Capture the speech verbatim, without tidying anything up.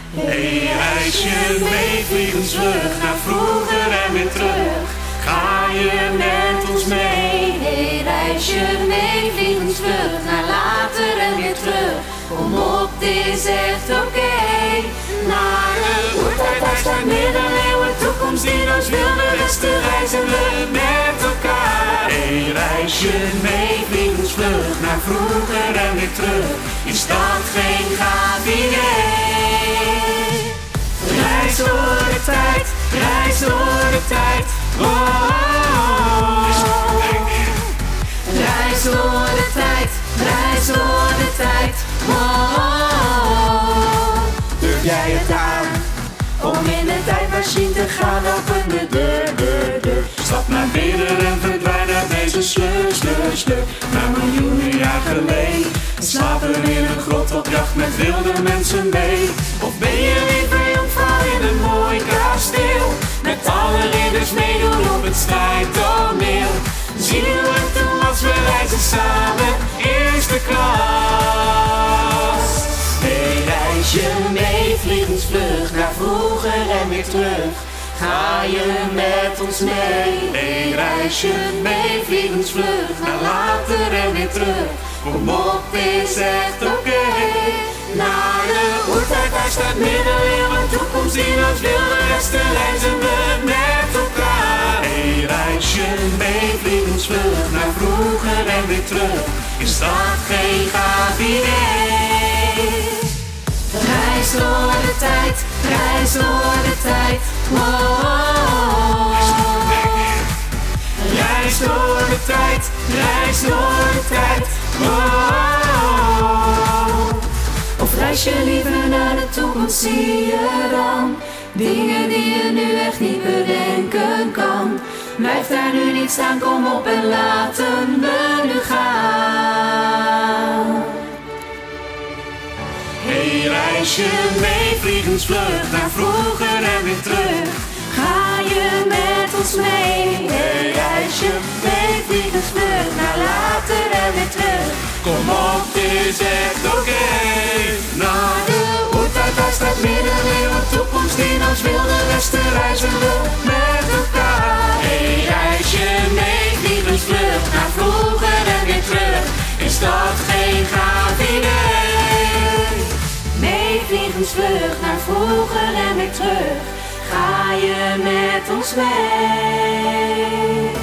Hey reisje mee, vliegensvlug naar vroeger en weer terug. Ga je met ons mee? Hey reisje mee, vliegensvlug naar later en weer terug. Kom op, dit is echt oké. Okay. Naar de oertijd, ijstijd, middeleeuwen, toekomst, dino's, wilde westen, reizen we met elkaar. Hey reisje mee, vliegensvlug naar vroeger en weer terug. Is dat geen gaaf idee? Reis door de tijd, reis door de tijd. Oh. Reis door de tijd, reis door de tijd. Oh. Durf jij het aan om in de tijdmachine te gaan? Open de deur, deur, deur. Stap naar binnen en verdwijn uit deze sleur, sleur, sleur. Na miljoenen jaar geleden slapen in een grot op jacht met wilde mensen mee. Of ben je liever jonkvrouw in een mooi kasteel, met alle ridders meedoen op het strijdtoneel. Zien we het toen als we reizen samen, eerste klas. Hey reisje mee, vliegensvlug naar vroeger en weer terug. Ga je met ons mee? Hey reisje mee, vliegensvlug naar later en weer terug. Kom op, is echt oké. Okay. Naar de oertijd, ijstijd, middeleeuwen, toekomst, dino's, wilde westen, reizen we met elkaar. Hey reisje mee, vliegensvlug naar vroeger en weer terug. Is dat geen gaaf idee? Reis door de tijd, reis door de tijd. Wow. Reis door de tijd, reis door de tijd. Wow. Of reis je liever naar de toekomst, zie je dan dingen die je nu echt niet bedenken kan. Blijf daar nu niet staan, kom op en laten we nu gaan. Hey reisje mee, vliegensvlug naar vroeger en weer terug. Ga je met ons mee? Hey reisje mee, vliegensvlug naar later en weer terug. Kom op, dit is echt oké. Okay. Naar de oertijd, ijstijd, middeleeuwen, toekomst, dino's, wilde westen, reizen we met elkaar. Hey reisje mee, vliegensvlug naar vroeger en weer terug. Is dat geen gaaf idee? Mee vliegensvlug naar vroeger en weer terug. Ga je met ons mee?